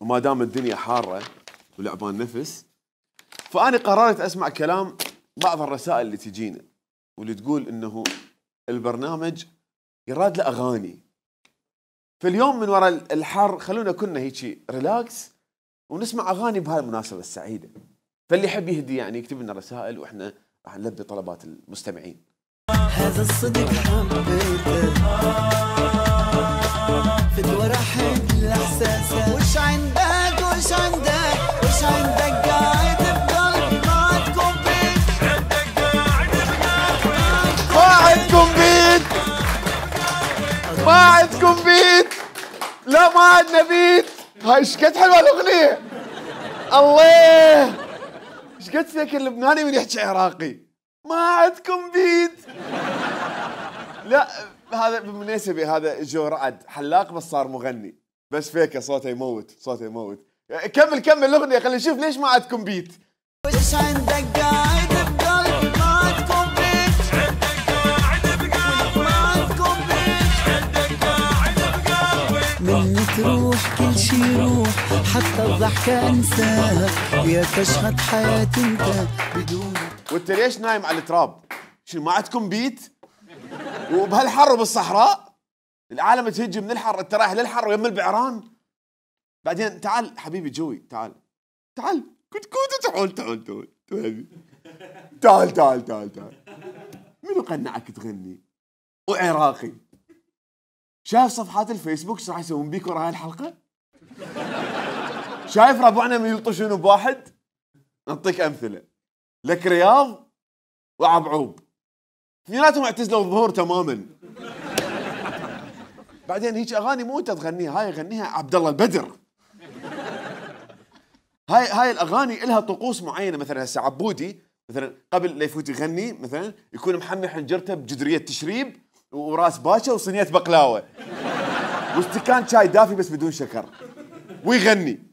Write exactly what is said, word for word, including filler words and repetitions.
وما دام الدنيا حاره ولعبان نفس، فأنا قررت اسمع كلام بعض الرسائل اللي تجينا واللي تقول انه البرنامج يراد له اغاني. فاليوم من وراء الحر خلونا كنا هيك ريلاكس ونسمع اغاني بهالمناسبه السعيده. فاللي يحب يهدي يعني يكتب لنا رسائل واحنا راح نلبي طلبات المستمعين. هذا الصدق حبيته فدوى راحت الاحساس. وش عندك وش عندك وش عندك قاعد بقلبي ما تكون بيت. عندك قاعد بقلبي ما عندكم بيت، ما عندكم بيت، لا ما عندنا بيت. هاي ايش قد حلوه الاغنيه، الله ايش قد فيك اللبناني من يحكي عراقي. ما عندكم بيت. لا هذا بالمناسبة هذا جو رعد حلاق بس صار مغني، بس فيك صوته يموت، صوته يموت. كمل كمل الأغنية خلينا نشوف ليش ما عندكم بيت. وش عندك قاعد بقلبي ما تكون بيت. عندك قاعد بقلبي ما تكون بيت. عندك قاعد بقلبي منك تروح كل شي يروح حتى الضحكة انساها. يا تشهد حياتي انت بدون. وانت ليش نايم على التراب؟ شو ما عندكم بيت؟ وبهالحر وبالصحراء العالم تهجي من الحر، انت رايح للحر ويم البعران. بعدين تعال حبيبي جوي، تعال تعال كنت كنت تعال تعال تعال تعال تعال تعال تعال تعال. منو قنعك تغني؟ وعراقي. شايف صفحات الفيسبوك ايش راح يسوون بيك ورا هاي الحلقة؟ شايف ربعنا من يلطشون بواحد؟ نعطيك امثلة. لك رياض وعبعوب اثنيناتهم اعتزلوا الظهور تماما. بعدين هيك اغاني مو انت تغنيها، هاي يغنيها عبد الله البدر. هاي هاي الاغاني لها طقوس معينه. مثلا هسه عبودي مثلا قبل لا يفوت يغني مثلا يكون محمي حنجرته بجدريه تشريب وراس باشا وصينيه بقلاوه واستكان شاي دافي بس بدون شكر ويغني.